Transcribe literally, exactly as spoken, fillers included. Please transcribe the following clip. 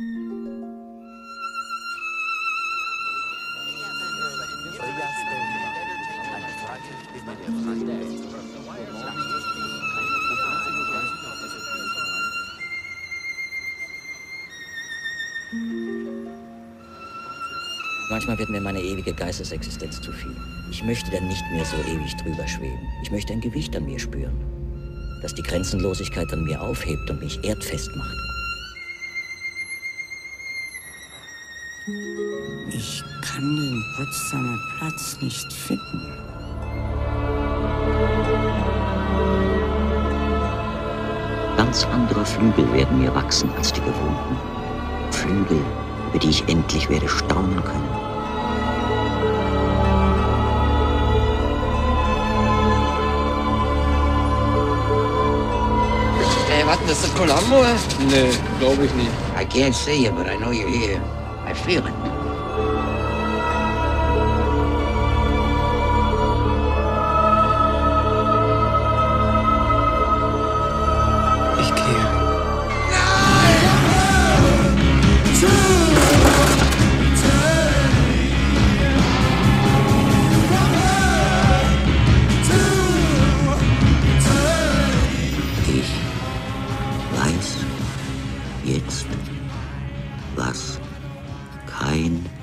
Manchmal wird mir meine ewige Geistesexistenz zu viel. Ich möchte dann nicht mehr so ewig drüber schweben. Ich möchte ein Gewicht an mir spüren, das die Grenzenlosigkeit an mir aufhebt und mich erdfest macht. Ich kann den Potsdamer Platz nicht finden. Ganz andere Flügel werden mir wachsen als die gewohnten. Flügel, über die ich endlich werde staunen können. Hey, was, das ist Columbo? Nee, glaube ich nicht. I can't see you, but I know you're here. I feel it. Ich gehe. Ich weiß jetzt, was kein